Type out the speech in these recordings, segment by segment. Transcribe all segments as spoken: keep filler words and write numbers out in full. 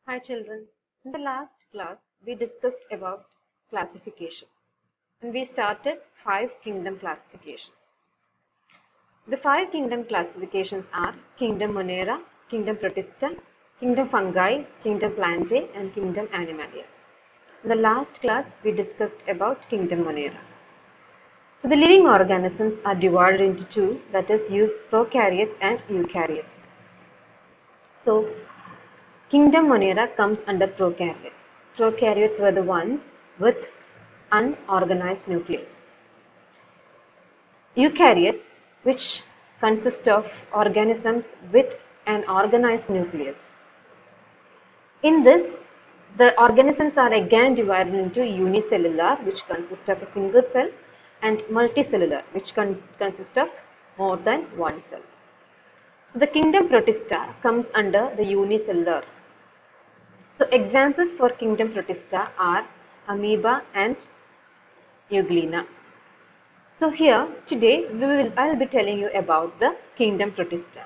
Hi children, in the last class we discussed about classification and we started five kingdom classification. The five kingdom classifications are Kingdom Monera, Kingdom Protista, Kingdom Fungi, Kingdom Plantae and Kingdom Animalia. In the last class we discussed about Kingdom Monera. So the living organisms are divided into two, that is prokaryotes and eukaryotes. So Kingdom Monera comes under prokaryotes. Prokaryotes were the ones with unorganized nucleus. Eukaryotes, which consist of organisms with an organized nucleus. In this, the organisms are again divided into unicellular, which consists of a single cell, and multicellular, which cons consists of more than one cell. So the Kingdom Protista comes under the unicellular. So examples for Kingdom Protista are amoeba and euglena. So here today we will I will be telling you about the Kingdom Protista.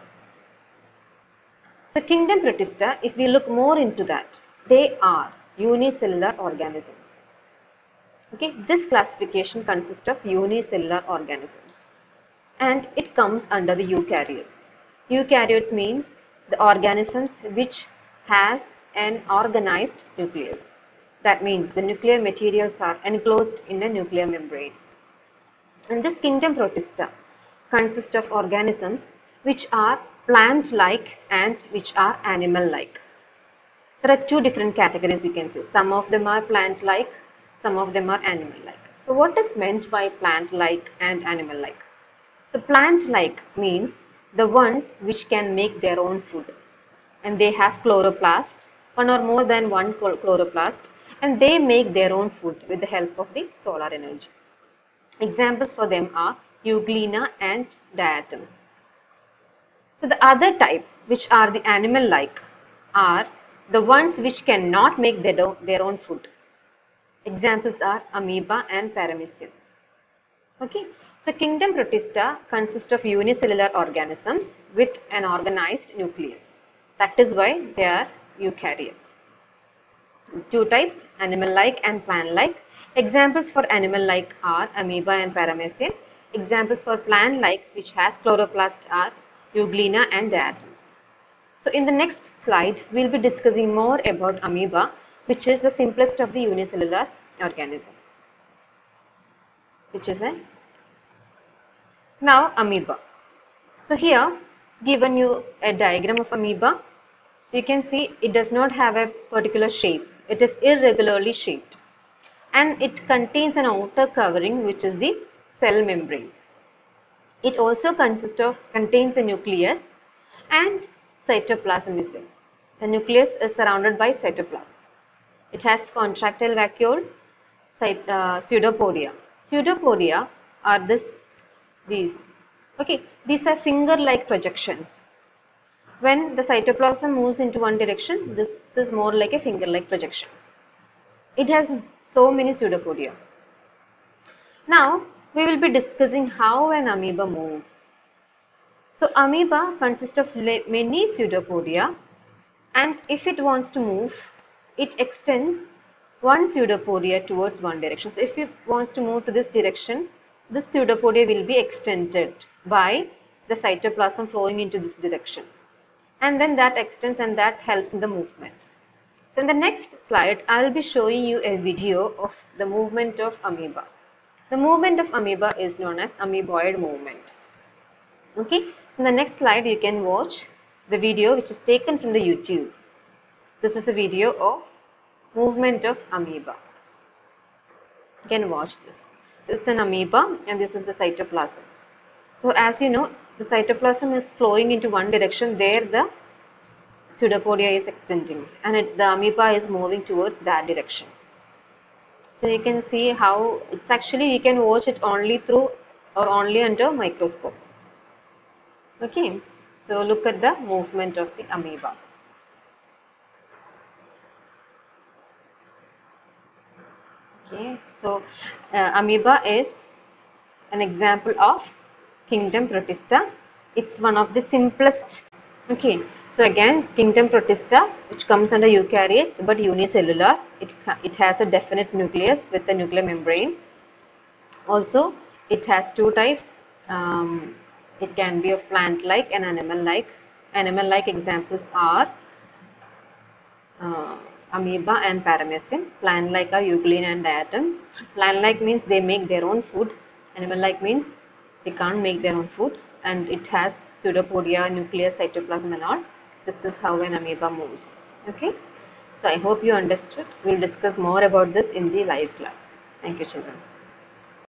So Kingdom Protista, if we look more into that, they are unicellular organisms. Okay, this classification consists of unicellular organisms and it comes under the eukaryotes. Eukaryotes means the organisms which has an organized nucleus. That means the nuclear materials are enclosed in a nuclear membrane. And this Kingdom Protista consists of organisms which are plant-like and which are animal-like. There are two different categories you can see. Some of them are plant-like, some of them are animal-like. So what is meant by plant-like and animal-like? So plant-like means the ones which can make their own food, and they have chloroplast, one or more than one chloroplast, and they make their own food with the help of the solar energy. Examples for them are euglena and diatoms. So the other type, which are the animal-like, are the ones which cannot make their, their own food. Examples are amoeba and paramecium. Okay, so Kingdom Protista consists of unicellular organisms with an organized nucleus. That is why they are eukaryotes. Two types, animal-like and plant-like. Examples for animal-like are amoeba and paramecium. Examples for plant-like, which has chloroplast, are euglena and diatoms. So in the next slide, we will be discussing more about amoeba, which is the simplest of the unicellular organism. Which is a now amoeba. So here given you a diagram of amoeba. So you can see it does not have a particular shape. It is irregularly shaped and it contains an outer covering which is the cell membrane. It also consists of contains a nucleus and cytoplasm is there. The nucleus is surrounded by cytoplasm. It has contractile vacuole, uh, pseudopodia. Pseudopodia are this these. Okay, these are finger-like projections. When the cytoplasm moves into one direction, this is more like a finger-like projection. It has so many pseudopodia. Now, we will be discussing how an amoeba moves. So, amoeba consists of many pseudopodia, and if it wants to move, it extends one pseudopodia towards one direction. So, if it wants to move to this direction, this pseudopodia will be extended by the cytoplasm flowing into this direction. And then that extends and that helps in the movement. So in the next slide, I will be showing you a video of the movement of amoeba. The movement of amoeba is known as amoeboid movement. Okay, so in the next slide, you can watch the video which is taken from the YouTube. This is a video of movement of amoeba. You can watch this. This is an amoeba and this is the cytoplasm. So as you know, the cytoplasm is flowing into one direction, there the pseudopodia is extending and it, the amoeba is moving towards that direction. So you can see how it's actually, you can watch it only through or only under microscope. Okay, so look at the movement of the amoeba. Okay, so uh, amoeba is an example of Kingdom Protista. It's one of the simplest. Okay, So again, kingdom Protista, which comes under eukaryotes but unicellular. It, it has a definite nucleus with a nuclear membrane. Also, it has two types. Um, it can be a plant-like and animal-like. Animal-like examples are uh, amoeba and paramecium. Plant-like are euglena and diatoms. Plant-like means they make their own food. Animal-like means they can't make their own food, and it has pseudopodia, nucleus, cytoplasm and all. This is how an amoeba moves. Okay. So I hope you understood. We will discuss more about this in the live class. Thank you, children.